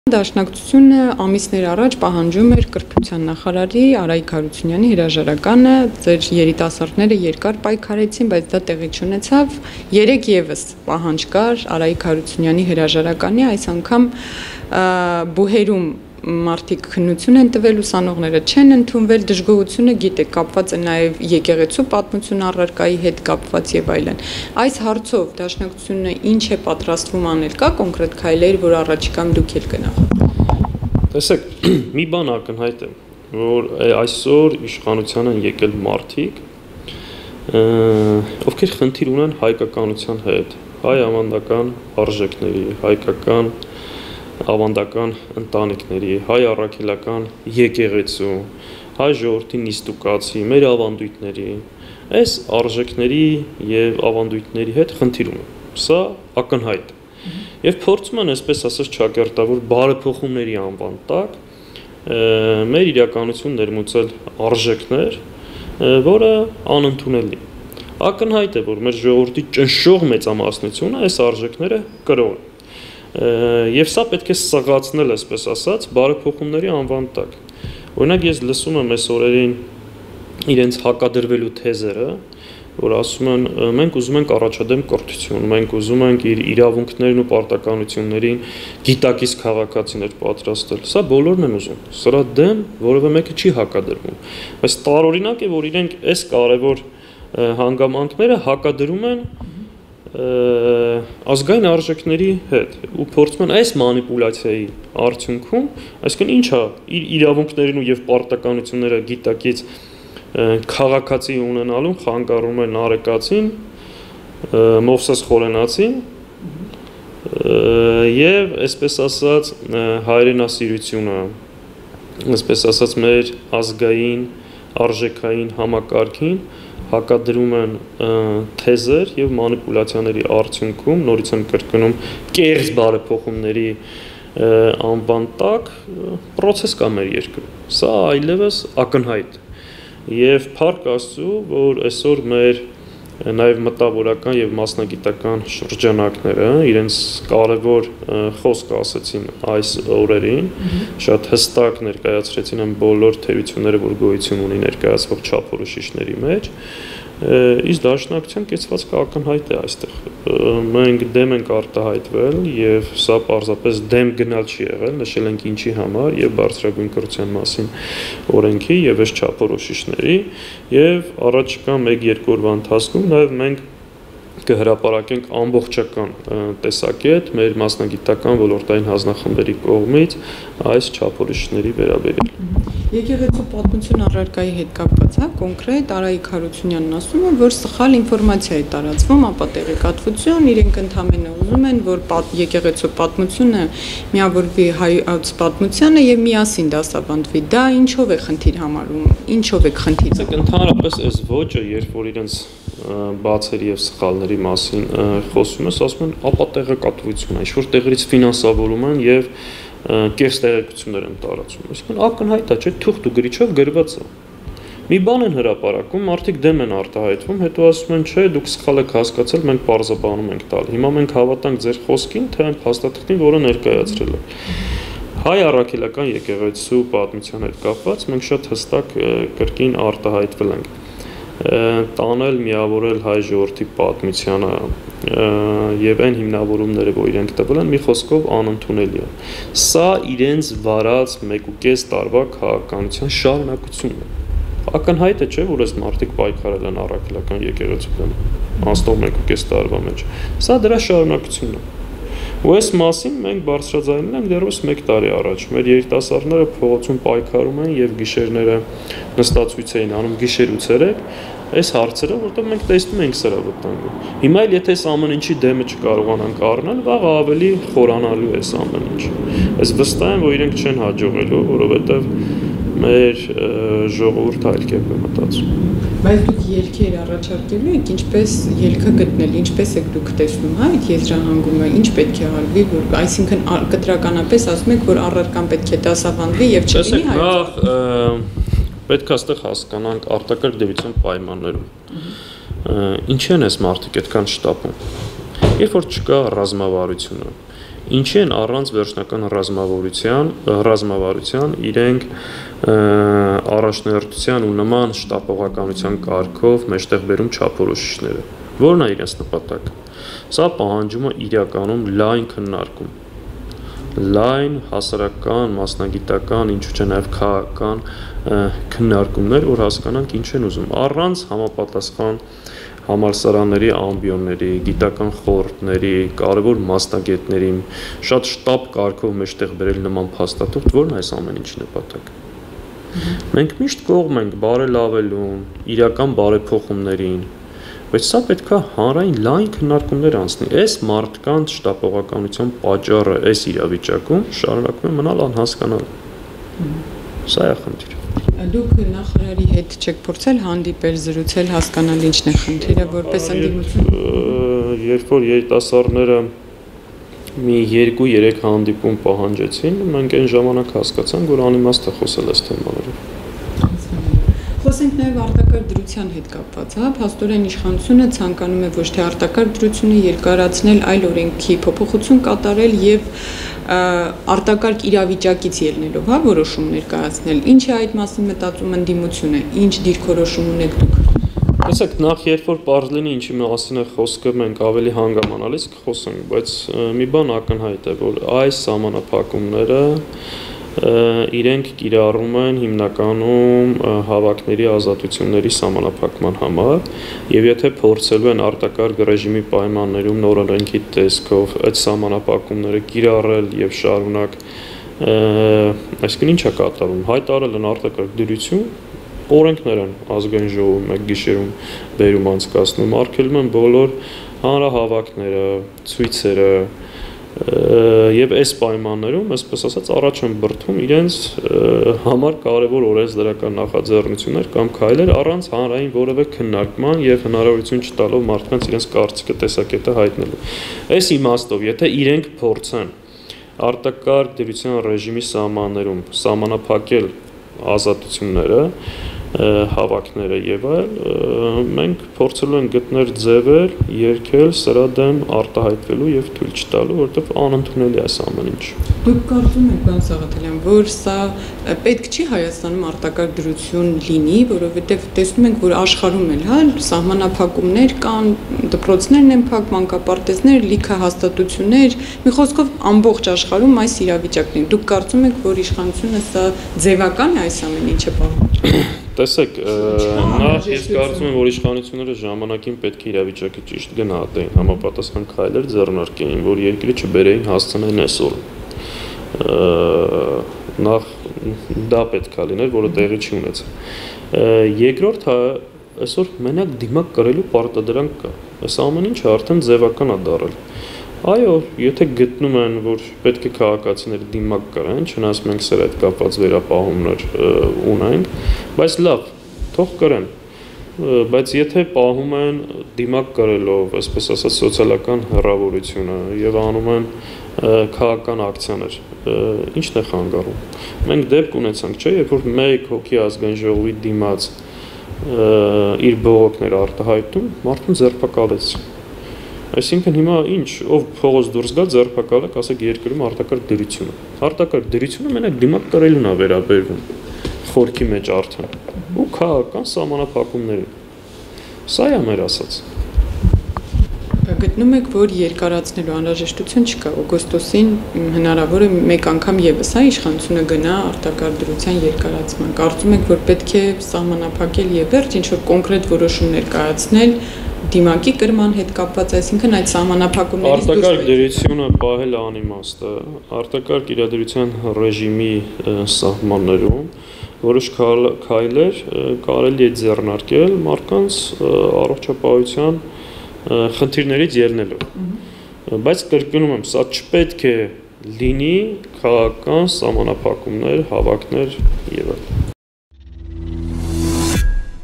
Դաշնակցությունը ամիսներ առաջ պահանջում էր կրթության նախարարի Արայիկ Հարությունյանի հրաժարականը, ձեր երիտասարդները երկար պայքարեցին, բայց դա տեղի չունեցավ, երեք եւս պահանջ կար Արայիկ Հարությունյանի հրաժարականի, այս անգամ բուհերում մարդիկ քննություն են տվել, ուսանողները չեն ընդունվել, դժգոհությունը գիտեք, կապված է նաև եկեղեցու պատմություն առարկայի հետ կապված եւ այլն։ Այս հարցով դաշնակցությունը ինչ է պատրաստվում անել, կա կոնկրետ քայլեր, որ առաջիկայում դուք եք գնահատում։ Տեսեք, մի բան ակնհայտ է, որ այսօր իշխանության են եկել մարդիկ, ովքեր խնդիր ունեն հայկականության հետ, հայ ավանդական արժեքների, հայկական ավանդական ընտանիքների, հայ առաքելական եկեղեցու, հայ ժողովրդի նիստուկացի, մեր ավանդույթների, այս արժեքների եւ ավանդույթների հետ խնդիր ունեն։ Սա ակնհայտ է։ Եվ փորձում են, այսպես ասած, ճակերտավոր բարեփոխումների անվան տակ մեր իրականություն ներմուծել արժեքներ, որը անընդունելի։ Ակնհայտ է, որ մեր ժողովրդի ճնշող մեծամասնությունը այս արժեքները կրող է։ Եվ սա պետք է սղացնել, այսպես ասած, բարեփոխումների անվան տակ։ Օրինակ ես լսում եմ այս օրերին իրենց հակադրվելու թեզերը, որ ասում են մենք ուզում ենք առաջադեմ կրթություն, մենք ուզում ենք իր իրավունքներն ու պարտականություններին գիտակից քաղաքացիներ պատրաստել։ Սա բոլորն են ուզում։ Սրա դեմ որևէ մեկը չի հակադրվում։ Բայց տարօրինակ է, որ իրենք այս կարևոր հանգամանքները հակադրում են ազգային արժեքների հետ ու փորձում են այս մանիպուլյացիայի արդյունքում, այսինքն ինչա իր իրավունքներին ու եւ պարտականությունները գիտակից քաղաքացի ունենալու խանգարում են Նարեկացին, Մովսես Խորենացին եւ այսպես ասած հայրենասիրությունը, այսպես ասած մեր ազգային արժեքային համակարգին հակադրում են թեզեր եւ մանիպուլյացիաների արդյունքում նորից եմ կրկնում կեղծ բարեփոխումների անվան տակ process կա մեր երկրում։ Սա այլևս ակնհայտ եւ փառք Աստծո, որ այսօր մեր նաև մտավորական եւ մասնագիտական շրջանակները իրենց կարևոր խոսք ասեցին այս օրերին, շատ հստակ ներկայացրեցին են բոլոր թերությունները, որ գոյություն ունի ներկայացվող չափորոշիչների մեջ, իսկ դաշնակցության կեցվածքը ակնհայտ է այստեղ։ Մենք դեմ ենք արտահայտվել եւ սա պարզապես դեմ գնալ չի եղել, նշել ենք ինչի համար եւ բարձրագույն կրթության մասին օրենքի եւ այս չափորոշիչների եւ առաջիկա 1-2 օրվա ընթացքում նաև մենք կհրապարակենք ամբողջական տեսակետ մեր մասնագիտական ոլորտային հանձնախմբերի կողմից այս չափորոշիչների վերաբերյալ։ Եկեղեցու պատմություն առարկայի հետ կապված, կոնկրետ Արայիկ Հարությունյանն ասում է, որ սխալ ինֆորմացիա է տարածվում, ապա տեղեկատվություն, իրենք ընդհանրապես ուզում են, որ եկեղեցու պատմությունը միավորվի հայոց պատմությանը եւ միասին դասավանդվի։ Դա ինչով է խնդիր համարում, ինչով է խնդիր։ Իսկ ընդհանրապես այս ոճը, երբ որ իրենց բացերի եւ սխալների մասին խոսում ես, ասում են ապա տեղեկատվություն է, ինչ-որ տեղերից ֆինանսավորում են եւ կեղծ տեղեկություններ են տարածում։ Այսինքն ակնհայտ է, չէ՞, թուղթ ու գրիչով գրված է։ Մի բան են հրապարակում, մարդիկ դեմ են արտահայտվում, հետո ասում են, չէ, դուք սխալ եք հասկացել, մենք պարզաբանում ենք տալ։ Հիմա մենք հավատանք ձեր խոսքին, թե այն փաստաթղթին, որը ներկայացրել եք։ Հայ առաքելական եկեղեցու պատմության հետ կապված մենք շատ հստակ կրկին արտահայտվել ենք տանել, միավորել հայ ժողովրդի պատմությանը եւ այն հիմնավորումները, որ իրենք տվել են, մի խոսքով անընդունելի է։ Սա իրենց վարած 1.5 տարվա քաղաքականության շարունակությունն է։ Ակնհայտ է, չէ՞, որ այս մարդիկ պայքարել են առաքելական եկեղեցու դեմ անցնող 1.5 տարվա մեջ։ Սա դրա շարունակությունն է։ Ու այս մասին մենք բարձրաձայնել ենք դեռևս 1 տարի առաջ։ Մեր երիտասարդները փողոցում պայքարում են եւ գիշերները նստածույց էին անում գիշեր ու ցերեկ այս հարցերը, որտեղ մենք տեսնում ենք սրա վտանգը։ Հիմա էլ եթե այս ամեն ինչի դեմը չկարողանանք առնել, վաղ ավելի խորանալու է այս ամեն ինչ։ Այս վստահ եմ, որ իրենք չեն հաջողելու, որովհետեւ մեր ժողովուրդը այլ կերպ է մտածում։ Բայց դուք ելքեր առաջարկելու եք, ինչպես ելքը գտնել, ինչպես եք դուք տեսնում, հա, այդ եզրահանգումը, ինչ պետք է արվի, որ այսինքն կտրականապես ասում եք, որ առարկան պետք է դասավանդվի եւ չլինի հայ։ Պետք է այստեղ հասկանանք արտակարգ դեպության պայմաններում։ Ինչ են այս մարդիկ այդքան շտապում։ Երբ որ չկա ռազմավարությունը, ինչի են առանց վերջնական ռազմավարության իրենք առաջնորդության ու նման շտապողականության կարգով մեջտեղ բերում չափորոշիչները։ Որն է իրենց նպատակը։ Սա պահանջում է իրականում լայն քննարկում, լայն հասարակական, մասնագիտական, ինչու՞ չէ նաև քաղաքական քննարկումներ, որ հասկանանք ինչ են ուզում, առանց համապատասխան համալսարանների ամբիոնների, գիտական խորհուրդների, կարևոր մասնագետների, շատ շտապ կարգով մեջտեղ բերել նման փաստաթուղթ, որն է այս ամեն ինչի նպատակը։ Մենք միշտ կողմ ենք բարելավելուն, իրական բարեփոխումներին, բայց սա պետք է հանրային լայն քննարկումներ անցնի։ Այս մարդկանց շտապողականության պատճառը այս իրավիճակում շարունակում է մնալ անհասկանալի։ Սա է խնդիրը։ Դուք նախարարի հետ չեք փորձել հանդիպել, զրուցել, հասկանալ ինչն է խնդիրը, որպես ընդդիմություն։ Երբ որ երիտասարդները մի 2-3 հանդիպում պահանջեցին, մենք այն ժամանակ հասկացանք, որ անիմաստ է խոսել այս թեմաներով։ Խոսենք նաև արտակարգ դրության հետ կապված, հա, փաստորեն իշխանությունը ցանկանում է ոչ թե արտակարգ դրությունը երկարացնել, այլ օրենքի փոփոխություն կատարել եւ արտակարգ իրավիճակից ելնելով, հա, որոշում ներկայացնել։ Ինչ է այդ մասին մտածում ընդդիմությունը, ինչ դիրքորոշում ունեք դուք։ Տեսեք, նախ երբ որ պարզ լինի ինչի մասին է խոսքը, մենք ավելի հանգամանալից կխոսենք, բայց մի բան ակնհայտ է, որ այս սահմանափակումները իրենք կիրառում են հիմնականում հավաքների ազատությունների սահմանափակման համար, եւ եթե փորձելու են արտակարգ ռեժիմի պայմաններում նոր օրենքի տեսքով այդ սահմանափակումները կիրառել եւ շարունակ, այսինքն ինչ է կատարվում, հայտարարել են արտակարգ դրություն, օրենքներ են ազգային ժողովում մեկ գիշերում բերում անցկացնում, արգելում են բոլոր հանրահավաքները, ցույցերը եւ այս պայմաններում, այսպես ասած, առաջ են բրդում իրենց համար կարևոր օրենսդրական նախաձեռնություններ կամ քայլեր առանց հանրային որևէ քննարկման եւ հնարավորություն չտալով մարդկանց իրենց կարծիքը տեսակետը հայտնելու։ Այս իմաստով, եթե իրենք փորձեն արտակարգ դրության ռեժիմի սահմաններում սահմանափակել ազատությունները, հավաքները եւ այլ, մենք փորձելու ենք գտնել ձևեր, երկել սրա դեմ արտահայտվելու եւ թույլ չտալու, որովհետեւ անընդունելի է այս ամեն ինչ։ Դուք կարծում եք, պարոն Սաղաթելյան, որ սա պետք չի Հայաստանում արտակարգ դրություն լինի, որովհետեւ տեսնում ենք, որ աշխարհում էլ, հա, սահմանափակումներ կան, դպրոցներն են փակ, մանկապարտեզներ, լիքը հաստատություններ, մի խոսքով ամբողջ աշխարհում այս իրավիճակն է։ Դուք կարծում եք, որ իշխանությունը սա ձևական է այս ամեն ինչը պահում։ Տեսեք, նախ ես կարծում եմ, որ իշխանությունները ժամանակին պետք է իրավիճակը ճիշտ գնահատեին, համապատասխան քայլեր ձեռնարկեին, որ երկրի չբերեին հասցնեն այսօր։ Նախ դա պետք է լիներ, որը տեղի չի ունեցել։ Երկրորդ, այսօր մենակ դիմակ կրելու պարտադրանք կա։ Այս ամեն ինչը արդեն ձևական է դարել։ Այո, եթե գտնում են, որ պետք է քաղաքացիները դիմակ կրեն, չնայած մենք սրա հետ կապված վերապահումներ ունենք, բայց լավ, թող կրեն։ Բայց եթե պահում են դիմակ կրելով, այսպես ասած, սոցիալական հեռավորությունը եւ անում են քաղաքական ակցիաներ, ի՞նչն է խանգարում։ Մենք դեպք ունեցանք, չէ՞, երբ որ մեկ հոգի ազգային ժողովի դիմաց իր բողոքները արտահայտում, մարդուն ձերբակալեց։ Այսինքն հիմա ինչ, ով փողոց դուրս գա ձերբակալեք, ասեք երկրում արտակարգ դրությունը։ Արտակարգ դրությունը մենակ դիմակ կրելուն է վերաբերվում խորքի մեջ արդեն ու քաղաքական սահմանափակումներին։ Սա է մեր ասած։ Գտնում եք, որ երկարացնելու անհրաժեշտություն չկա, օգոստոսին հնարավոր է մեկ անգամ եւս, հա, իշխանությունը գնա արտակարգ դրության երկարացման։ Կարծում եք, որ պետք է սահմանափակել եւ վերջ ինչ որ կոնկրետ որոշում ներկայացնել դիմակի կրման հետ կապված, այսինքն այդ սահմանափակումներից դուրս արտակարգ դրությունը պահել անիմաստ է, արտակարգ իրադրության ռեժիմի սահմաններում որոշ քայլեր կարելի է ձեռնարկել մարդկանց առողջապահության խնդիրներից ելնելով։ Բայց կրկնում եմ, սա չպետք է լինի քաղաքական սահմանափակումներ, հավաքներ եւ այլն։